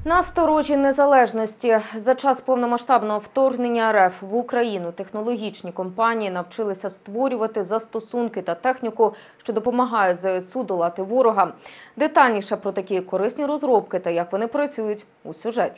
На 100-річчя незалежності за час повномасштабного вторгнення РФ в Україну технологічні компанії навчилися створювати застосунки та техніку, що допомагає ЗСУ долати ворога. Детальніше про такі корисні розробки та як вони працюють у сюжеті.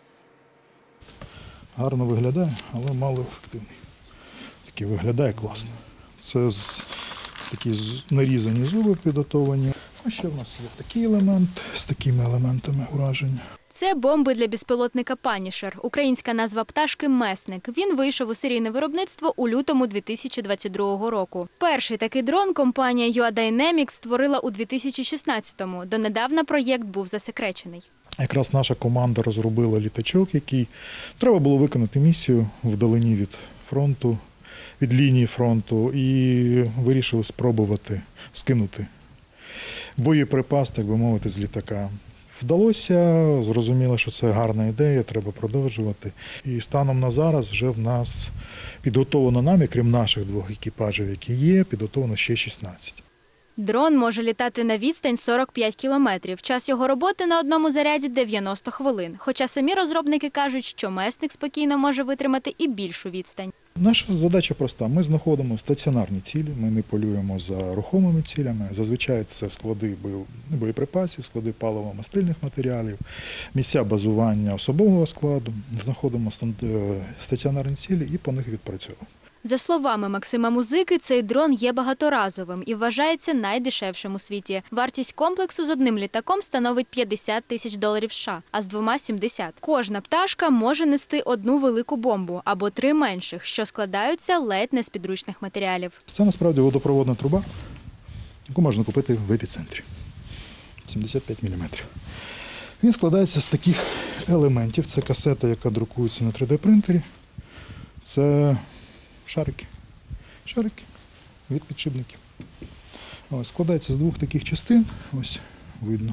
Гарно виглядає, але мало ефективний. Такий виглядає класно. Це такі нарізані зуби підготовлені. А ще в нас є такий елемент з такими елементами ураження. Це бомби для безпілотника «Панішер». Українська назва пташки – «Месник». Він вийшов у серійне виробництво у лютому 2022 року. Перший такий дрон компанія UA Dynamics створила у 2016-му. Донедавна проєкт був засекречений. Якраз наша команда розробила літачок, який треба було виконати місію вдалині від фронту, від лінії фронту, і вирішили спробувати скинути боєприпас, так би мовити, з літака. Вдалося, зрозуміло, що це гарна ідея, треба продовжувати. І станом на зараз вже в нас підготовлено нами, крім наших двох екіпажів, які є, підготовлено ще 16. Дрон може літати на відстань 45 кілометрів. Час його роботи на одному заряді – 90 хвилин. Хоча самі розробники кажуть, що «Месник» спокійно може витримати і більшу відстань. Наша задача проста. Ми знаходимо стаціонарні цілі, ми не полюємо за рухомими цілями. Зазвичай це склади боєприпасів, склади паливо-мастильних матеріалів, місця базування особового складу. Знаходимо стаціонарні цілі і по них відпрацьовуємо. За словами Максима Музики, цей дрон є багаторазовим і вважається найдешевшим у світі. Вартість комплексу з одним літаком становить $50 тисяч США, а з двома – 70. Кожна пташка може нести одну велику бомбу або 3 менших, що складаються ледь не з підручних матеріалів. Це насправді водопроводна труба, яку можна купити в епіцентрі. 75 мм. Він складається з таких елементів. Це касета, яка друкується на 3D-принтері. Це шарики від підшипників. Ось, складається з двох таких частин, ось видно.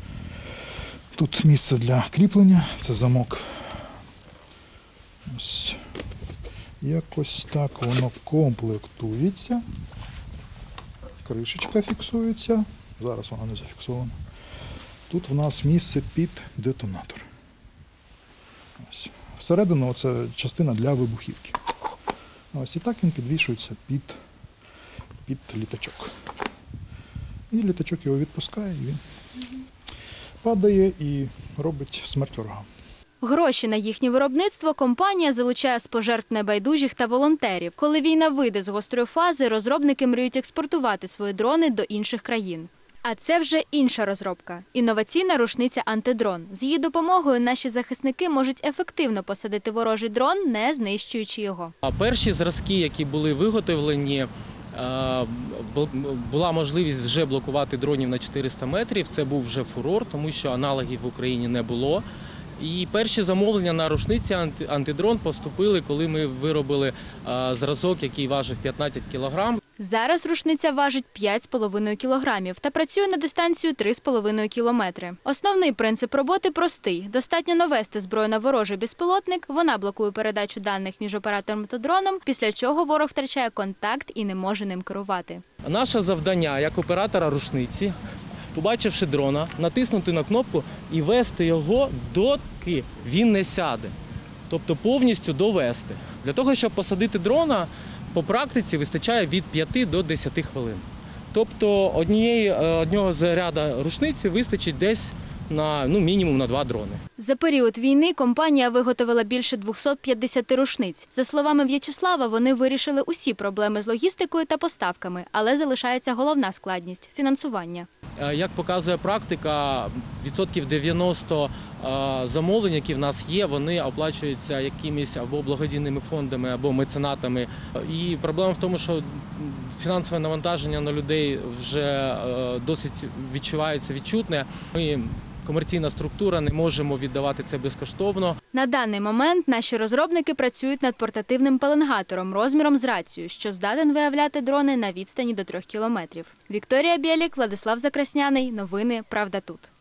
Тут місце для кріплення, це замок. Ось якось так воно комплектується. Кришечка фіксується, зараз вона не зафіксована. Тут в нас місце під детонатор. Ось. Всередину це частина для вибухівки. Ось і так він підвішується під літачок. І літачок його відпускає, і він падає і робить смерть ворогам. Гроші на їхнє виробництво компанія залучає з пожертв небайдужих та волонтерів. Коли війна вийде з гострої фази, розробники мріють експортувати свої дрони до інших країн. А це вже інша розробка – інноваційна рушниця «Антидрон». З її допомогою наші захисники можуть ефективно посадити ворожий дрон, не знищуючи його. Перші зразки, які були виготовлені, була можливість вже блокувати дронів на 400 метрів. Це був вже фурор, тому що аналогів в Україні не було. І перші замовлення на рушниці «Антидрон» поступили, коли ми виробили зразок, який важив 15 кілограм. Зараз рушниця важить 5,5 кілограмів та працює на дистанцію 3,5 кілометри. Основний принцип роботи простий. Достатньо навести зброю на ворожий безпілотник, вона блокує передачу даних між оператором та дроном, після чого ворог втрачає контакт і не може ним керувати. Наше завдання, як оператора рушниці, побачивши дрона, натиснути на кнопку і вести його, доки він не сяде. Тобто повністю довести. Для того, щоб посадити дрона, по практиці вистачає від 5 до 10 хвилин. Тобто одного заряду рушниці вистачить десь на мінімум на 2 дрони. За період війни компанія виготовила більше 250 рушниць. За словами В'ячеслава, вони вирішили усі проблеми з логістикою та поставками, але залишається головна складність – фінансування. Як показує практика, відсотків 90 замовлень, які в нас є, вони оплачуються якимись або благодійними фондами, або меценатами. І проблема в тому, що фінансове навантаження на людей вже досить відчувається, відчутне. Ми, комерційна структура, не можемо віддавати це безкоштовно. На даний момент наші розробники працюють над портативним пеленгатором розміром з рацію, що здатен виявляти дрони на відстані до 3 кілометрів. Вікторія Бєлік, Владислав Закрасняний. Новини «Правда тут».